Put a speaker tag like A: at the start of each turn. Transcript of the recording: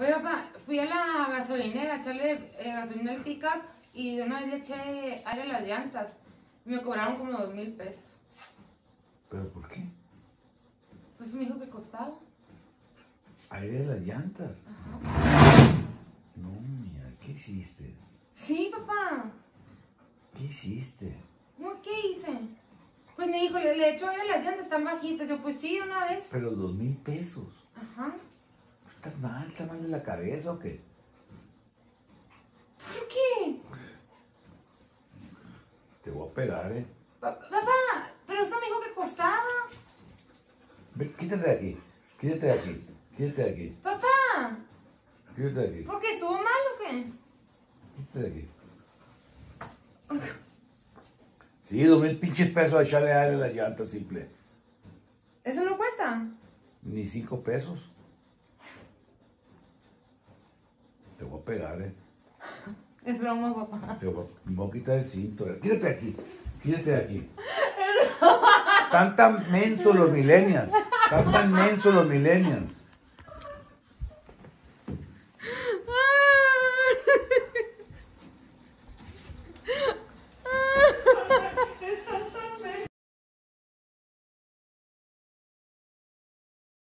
A: Oye, papá, fui a la gasolinera a echarle gasolina al pick-up y de una vez le eché aire a las llantas. Me cobraron como 2,000 pesos.
B: ¿Pero por qué?
A: Pues me dijo que costaba.
B: Aire de las llantas.
A: Ajá.
B: No, mira, ¿qué hiciste?
A: Sí, papá.
B: ¿Qué hiciste?
A: ¿Cómo qué hice? Pues me dijo, le echo aire a las llantas, están bajitas. Yo, pues sí, una vez.
B: Pero 2,000 pesos.
A: Ajá.
B: ¿Estás mal de la cabeza o qué?
A: ¿Por qué?
B: Te voy a pegar,
A: Papá, pero usted me dijo que costaba.
B: Ven, quítate de aquí. Quítate de aquí. Quítate de aquí.
A: Papá,
B: Quítate de aquí.
A: ¿por qué estuvo mal o qué?
B: Quítate de aquí. Sí, 2,000 pinches pesos a echarle aire a las llantas, simple.
A: ¿Eso no cuesta?
B: Ni 5 pesos. Te voy a pegar,
A: Es broma, papá.
B: Me voy a quitar el cinto. Quítate de aquí. Quítate de aquí. Están tan mensos los millennials. Están tan mensos los millennials.